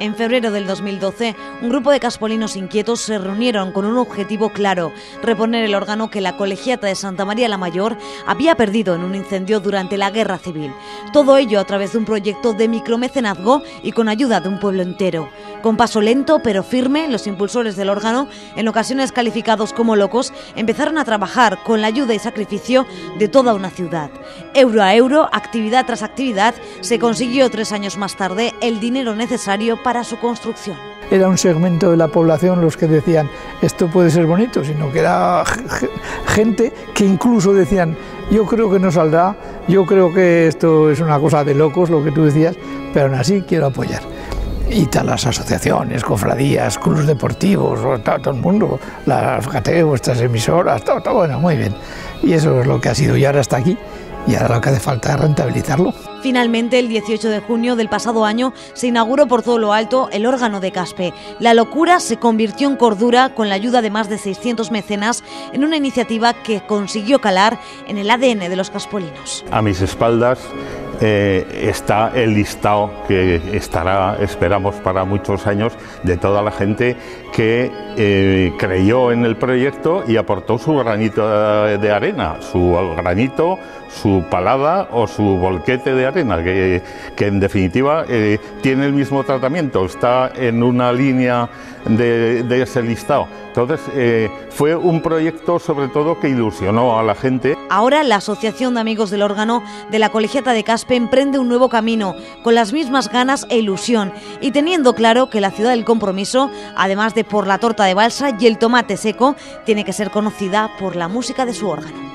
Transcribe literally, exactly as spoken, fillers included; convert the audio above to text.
En febrero del dos mil doce, un grupo de caspolinos inquietos se reunieron con un objetivo claro: reponer el órgano que la Colegiata de Santa María la Mayor había perdido en un incendio durante la Guerra Civil. Todo ello a través de un proyecto de micromecenazgo y con ayuda de un pueblo entero. Con paso lento pero firme, los impulsores del órgano, en ocasiones calificados como locos, empezaron a trabajar con la ayuda y sacrificio de toda una ciudad. Euro a euro, actividad tras actividad, se consiguió tres años más tarde el dinero necesario para para su construcción. Era un segmento de la población los que decían esto puede ser bonito, sino que era gente que incluso decían yo creo que no saldrá, yo creo que esto es una cosa de locos, lo que tú decías, pero aún así quiero apoyar. Y todas las asociaciones, cofradías, clubes deportivos, todo, todo el mundo, las F G T, vuestras emisoras, todo, todo bueno, muy bien. Y eso es lo que ha sido, y ahora está aquí, y ahora lo que hace falta es rentabilizarlo. Finalmente, el dieciocho de junio del pasado año, se inauguró por todo lo alto el órgano de Caspe. La locura se convirtió en cordura con la ayuda de más de seiscientos mecenas en una iniciativa que consiguió calar en el A D N de los caspolinos. A mis espaldas eh, está el listado que estará, esperamos, para muchos años, de toda la gente que eh, creyó en el proyecto y aportó su granito de arena, su granito, su palada o su volquete de arena, que, que en definitiva eh, tiene el mismo tratamiento, está en una línea de, de ese listado. Entonces eh, fue un proyecto sobre todo que ilusionó a la gente. Ahora la Asociación de Amigos del Órgano de la Colegiata de Caspe emprende un nuevo camino, con las mismas ganas e ilusión, y teniendo claro que la ciudad del compromiso, además de por la torta de balsa y el tomate seco, tiene que ser conocida por la música de su órgano.